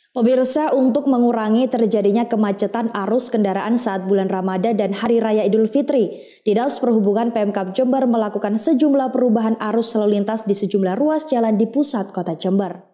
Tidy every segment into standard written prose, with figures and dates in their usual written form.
Pemirsa, untuk mengurangi terjadinya kemacetan arus kendaraan saat bulan Ramadan dan Hari Raya Idul Fitri, Dinas Perhubungan Pemkab Jember melakukan sejumlah perubahan arus lalu lintas di sejumlah ruas jalan di pusat kota Jember.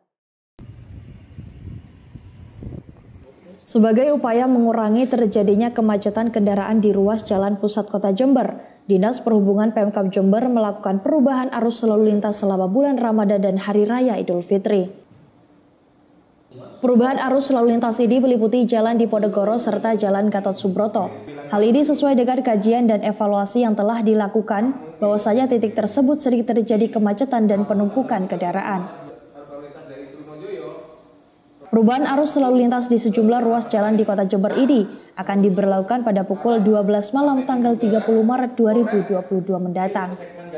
Sebagai upaya mengurangi terjadinya kemacetan kendaraan di ruas jalan pusat kota Jember, Dinas Perhubungan Pemkab Jember melakukan perubahan arus lalu lintas selama bulan Ramadan dan Hari Raya Idul Fitri. Perubahan arus lalu lintas ini meliputi jalan di Ponegoro serta jalan Gatot Subroto. Hal ini sesuai dengan kajian dan evaluasi yang telah dilakukan, bahwasanya titik tersebut sering terjadi kemacetan dan penumpukan kendaraan. Perubahan arus lalu lintas di sejumlah ruas jalan di kota Jember ini akan diberlakukan pada pukul 12 malam tanggal 30 Maret 2022 mendatang.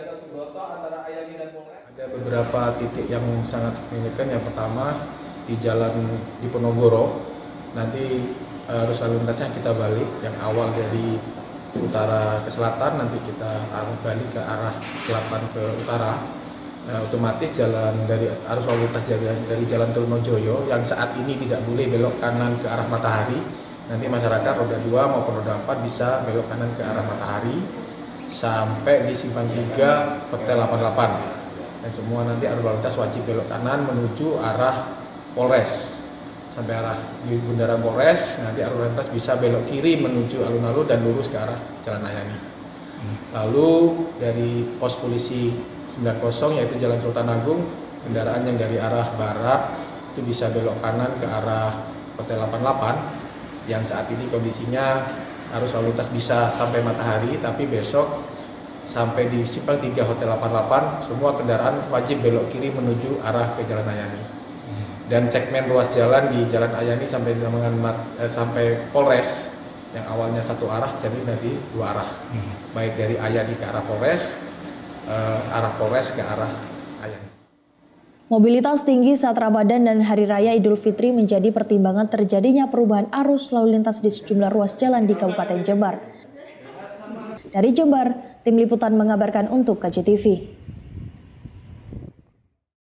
Ada beberapa titik yang sangat signifikan. Yang pertama, di jalan di Ponegoro, nanti arus lalu lintasnya kita balik, yang awal dari utara ke selatan, nanti kita balik ke arah selatan ke utara. Nah, otomatis jalan dari arus lalu lintas dari jalan Trunojoyo yang saat ini tidak boleh belok kanan ke arah Matahari, nanti masyarakat roda 2 maupun roda 4 bisa belok kanan ke arah Matahari sampai di Simpang 3 Hotel 88, dan semua nanti arus lalu lintas wajib belok kanan menuju arah Polres sampai arah di Bundaran Polres. Nanti arus lalu lintas bisa belok kiri menuju alun-alun dan lurus ke arah Jalan Ayani. Lalu dari pos polisi 90 yaitu Jalan Sultan Agung, kendaraan yang dari arah barat itu bisa belok kanan ke arah Hotel 88, yang saat ini kondisinya arus lalu lintas bisa sampai Matahari, tapi besok sampai di Simpang 3 Hotel 88 semua kendaraan wajib belok kiri menuju arah ke Jalan Ayani. Dan segmen ruas jalan di Jalan Ayani sampai Polres yang awalnya satu arah jadi dari dua arah, baik dari Ayani ke arah Polres, arah Polres ke arah Ayani. Mobilitas tinggi saat Ramadan dan Hari Raya Idul Fitri menjadi pertimbangan terjadinya perubahan arus lalu lintas di sejumlah ruas jalan di Kabupaten Jember. Dari Jember, tim liputan mengabarkan untuk KJTV.